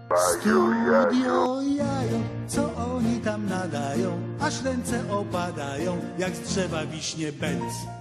Studio jajo, co oni tam nadają, aż ręce opadają, jak z drzewa wiśnie bęc.